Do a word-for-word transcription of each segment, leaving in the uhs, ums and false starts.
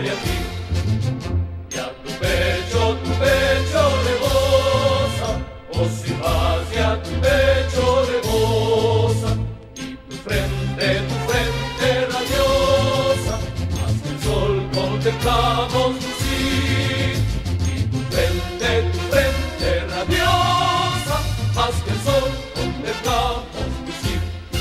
gloria a ti. Y a tu pecho, tu pecho rebosa, oh sin paz, y a tu pecho rebosa. Y tu frente, tu frente radiosa, hasta el sol contemplamos lucir. Y tu frente, tu frente radiosa, hasta el sol contemplamos lucir.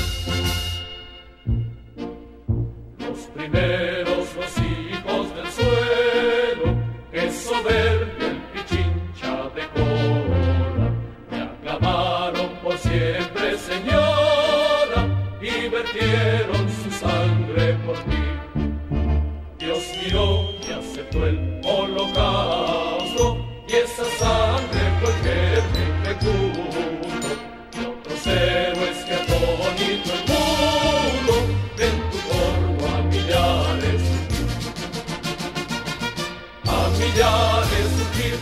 Los primeros, los hijos del suelo, que soberbia el pichincha de cola, te aclamaron por siempre, señora, y vertieron su sangre por ti. Dios miró y aceptó el holocausto, y esa sangre fue el germen fecundo de otros héroes que atónito el mundo en tu polvo a millares, a millares surgir,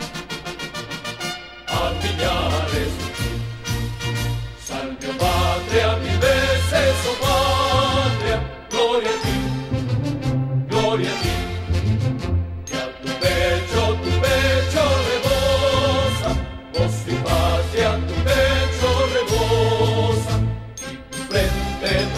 a millares surgir. Salve, oh patria, mil veces, oh patria, gloria a ti, gloria a ti. Y a tu pecho, tu pecho rebosa, oh sin patria, tu pecho rebosa. Y tu frente,